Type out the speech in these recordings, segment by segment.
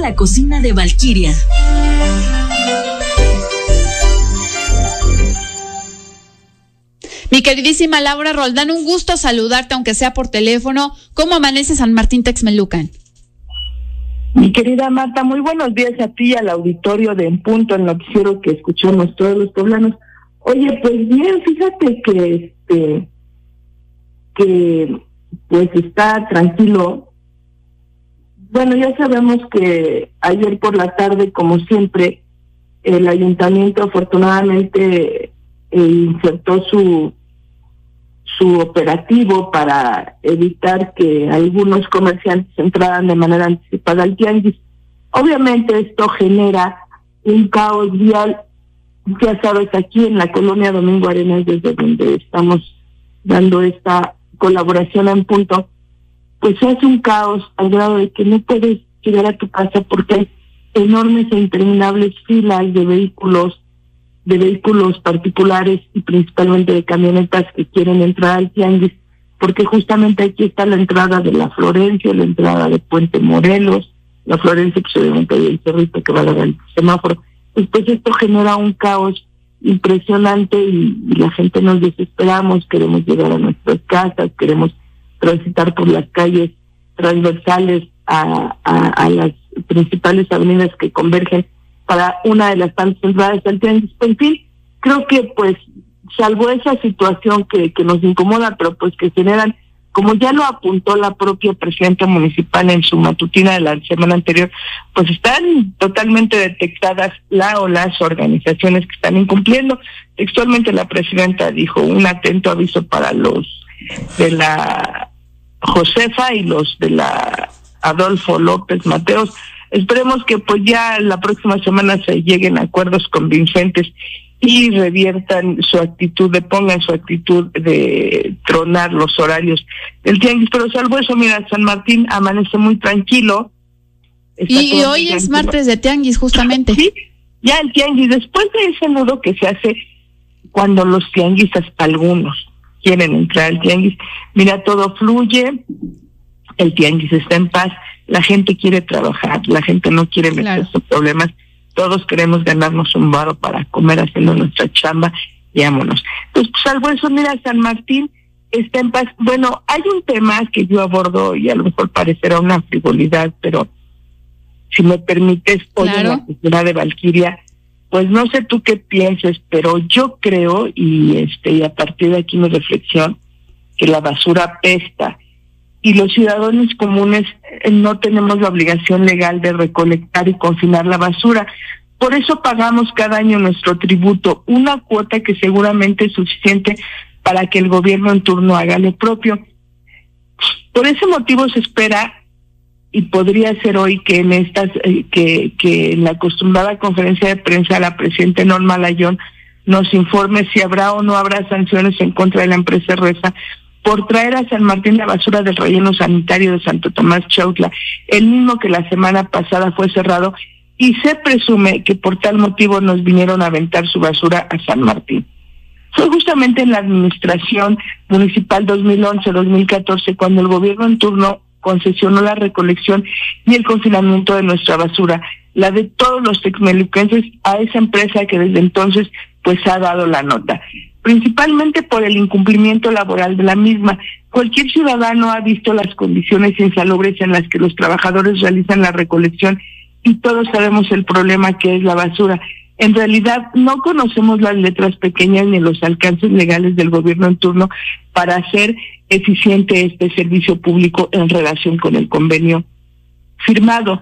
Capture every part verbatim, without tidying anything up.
la cocina de Valquiria. Mi queridísima Laura Roldán, un gusto saludarte, aunque sea por teléfono. ¿Cómo amanece San Martín Texmelucan? Mi querida Marta, muy buenos días a ti y al auditorio de En Punto, el noticiero que escuchamos todos los poblanos. Oye, pues bien, fíjate que este que pues está tranquilo. Bueno, ya sabemos que ayer por la tarde, como siempre, el ayuntamiento afortunadamente eh, insertó su su operativo para evitar que algunos comerciantes entraran de manera anticipada al tianguis. Obviamente esto genera un caos vial. Ya sabes, aquí en la colonia Domingo Arenas, desde donde estamos dando esta colaboración En Punto, pues se hace un caos al grado de que no puedes llegar a tu casa porque hay enormes e interminables filas de vehículos, de vehículos particulares y principalmente de camionetas que quieren entrar al tianguis, porque justamente aquí está la entrada de la Florencia, la entrada de Puente Morelos, la Florencia, pues obviamente hay el cerrito que va a dar el semáforo. Pues esto genera un caos impresionante y, y la gente nos desesperamos, queremos llegar a nuestras casas, queremos transitar por las calles transversales a, a, a las principales avenidas que convergen para una de las tantas entradas al tianguis. En fin, creo que pues salvo esa situación que, que nos incomoda, pero pues que generan, como ya lo apuntó la propia presidenta municipal en su matutina de la semana anterior, pues están totalmente detectadas la o las organizaciones que están incumpliendo. Textualmente la presidenta dijo: un atento aviso para los de la Josefa y los de la Adolfo López Mateos. Esperemos que pues ya la próxima semana se lleguen a acuerdos convincentes y reviertan su actitud, de pongan su actitud de tronar los horarios del tianguis. Pero salvo eso, mira, San Martín amanece muy tranquilo. Está y, y hoy es martes de tianguis, justamente. Sí, ya el tianguis, después de ese nudo que se hace cuando los tianguistas, algunos, quieren entrar al tianguis, mira, todo fluye, el tianguis está en paz, la gente quiere trabajar, la gente no quiere meterse en problemas, todos queremos ganarnos un varo para comer haciendo nuestra chamba y vámonos. Pues salvo eso, mira, San Martín está en paz. Bueno, hay un tema que yo abordo y a lo mejor parecerá una frivolidad, pero si me permites, hoy en la cultura de Valquiria, pues no sé tú qué pienses, pero yo creo, y este y a partir de aquí mi reflexión, que la basura apesta y los ciudadanos comunes no tenemos la obligación legal de recolectar y confinar la basura. Por eso pagamos cada año nuestro tributo, una cuota que seguramente es suficiente para que el gobierno en turno haga lo propio. Por ese motivo se espera, y podría ser hoy, que en estas eh, que, que en la acostumbrada conferencia de prensa la presidenta Norma Layón nos informe si habrá o no habrá sanciones en contra de la empresa Resa por traer a San Martín la basura del relleno sanitario de Santo Tomás Chautla, el mismo que la semana pasada fue cerrado, y se presume que por tal motivo nos vinieron a aventar su basura a San Martín. Fue justamente en la administración municipal dos mil once dos mil catorce cuando el gobierno en turno concesionó la recolección y el confinamiento de nuestra basura, la de todos los texmeluquenses, a esa empresa que desde entonces pues ha dado la nota, principalmente por el incumplimiento laboral de la misma. Cualquier ciudadano ha visto las condiciones insalubres en las que los trabajadores realizan la recolección y todos sabemos el problema que es la basura. En realidad no conocemos las letras pequeñas ni los alcances legales del gobierno en turno para hacer eficiente este servicio público en relación con el convenio firmado.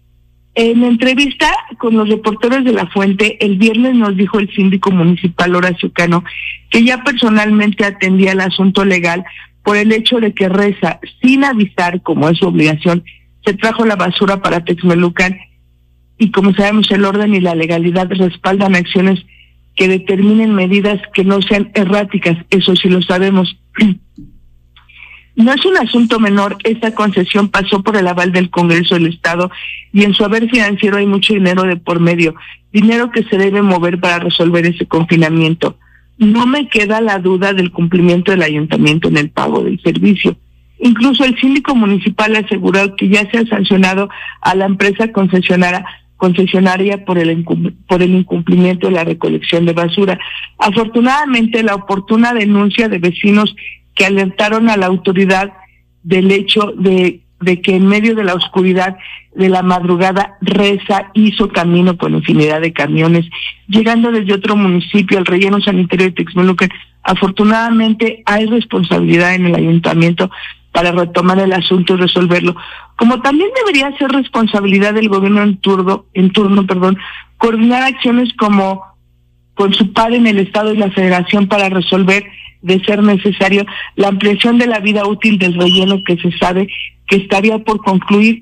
En entrevista con los reporteros de La Fuente, el viernes nos dijo el síndico municipal Horacio Cano que ya personalmente atendía el asunto legal por el hecho de que Resa, sin avisar, como es su obligación, se trajo la basura para Texmelucan, y como sabemos el orden y la legalidad respaldan acciones que determinen medidas que no sean erráticas, eso sí lo sabemos. No es un asunto menor, esta concesión pasó por el aval del Congreso del Estado y en su haber financiero hay mucho dinero de por medio, dinero que se debe mover para resolver ese confinamiento. No me queda la duda del cumplimiento del ayuntamiento en el pago del servicio. Incluso el síndico municipal aseguró que ya se ha sancionado a la empresa concesionaria concesionaria por el por el incumplimiento de la recolección de basura. Afortunadamente, la oportuna denuncia de vecinos que alertaron a la autoridad del hecho de, de que en medio de la oscuridad de la madrugada Resa hizo camino con infinidad de camiones, llegando desde otro municipio al relleno sanitario de Texmelucan. Afortunadamente hay responsabilidad en el ayuntamiento para retomar el asunto y resolverlo, como también debería ser responsabilidad del gobierno en turno, en turno, perdón, coordinar acciones como con su par en el Estado y la Federación para resolver, de ser necesario, la ampliación de la vida útil del relleno que se sabe que estaría por concluir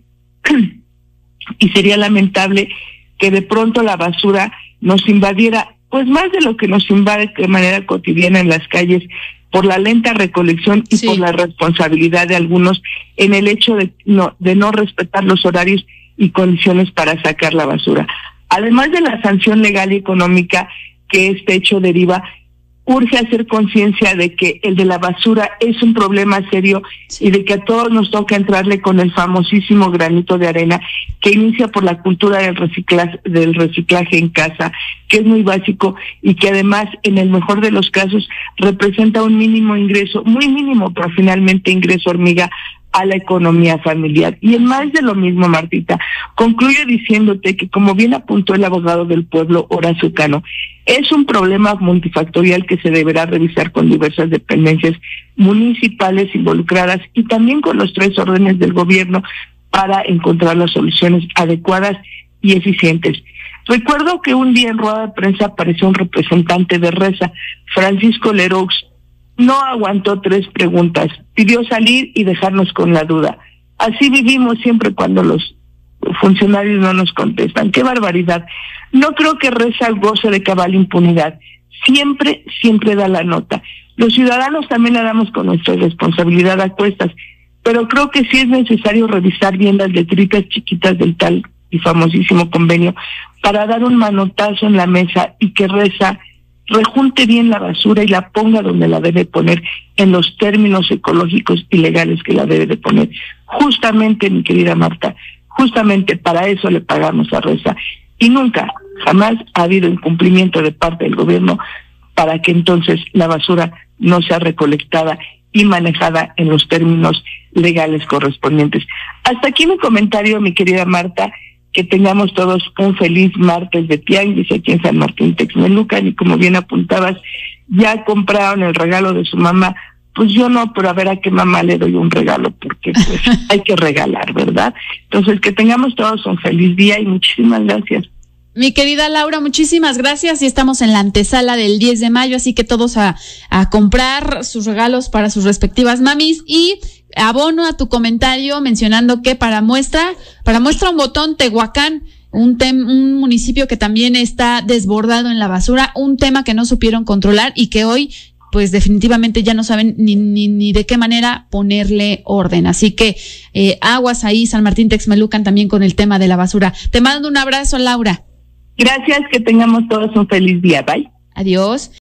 y sería lamentable que de pronto la basura nos invadiera, pues más de lo que nos invade de manera cotidiana en las calles, por la lenta recolección y sí. por la responsabilidad de algunos en el hecho de no, de no respetar los horarios y condiciones para sacar la basura. Además de la sanción legal y económica que este hecho deriva, urge hacer conciencia de que el de la basura es un problema serio sí. y de que a todos nos toca entrarle con el famosísimo granito de arena que inicia por la cultura del reciclaje, del reciclaje en casa, que es muy básico y que además en el mejor de los casos representa un mínimo ingreso, muy mínimo, pero finalmente ingreso hormiga a la economía familiar. Y en más de lo mismo, Martita, concluyo diciéndote que, como bien apuntó el abogado del pueblo, Horacio Cano, es un problema multifactorial que se deberá revisar con diversas dependencias municipales involucradas y también con los tres órdenes del gobierno para encontrar las soluciones adecuadas y eficientes. Recuerdo que un día en rueda de prensa apareció un representante de Resa, Francisco Leroux. No aguantó tres preguntas, pidió salir y dejarnos con la duda. Así vivimos siempre cuando los funcionarios no nos contestan. ¡Qué barbaridad! No creo que Resa goce de cabal impunidad. Siempre, siempre da la nota. Los ciudadanos también la damos con nuestra responsabilidad a cuestas, pero creo que sí es necesario revisar bien las letritas chiquitas del tal y famosísimo convenio para dar un manotazo en la mesa y que Resa rejunte bien la basura y la ponga donde la debe poner, en los términos ecológicos y legales que la debe de poner. Justamente, mi querida Marta, justamente para eso le pagamos a Resa. Y nunca, jamás ha habido incumplimiento de parte del gobierno para que entonces la basura no sea recolectada y manejada en los términos legales correspondientes. Hasta aquí mi comentario, mi querida Marta. Que tengamos todos un feliz martes de tianguis aquí en San Martín Texmelucan, y como bien apuntabas, ya compraron el regalo de su mamá. Pues yo no, pero a ver a qué mamá le doy un regalo, porque pues hay que regalar, ¿verdad? Entonces, que tengamos todos un feliz día y muchísimas gracias. Mi querida Laura, muchísimas gracias, y estamos en la antesala del diez de mayo, así que todos a, a comprar sus regalos para sus respectivas mamis. Y abono a tu comentario mencionando que para muestra, para muestra un botón, Tehuacán, un, tem, un municipio que también está desbordado en la basura, un tema que no supieron controlar y que hoy pues definitivamente ya no saben ni, ni, ni de qué manera ponerle orden. Así que eh, aguas ahí, San Martín Texmelucan, también con el tema de la basura. Te mando un abrazo, Laura. Gracias, que tengamos todos un feliz día. Bye. Adiós.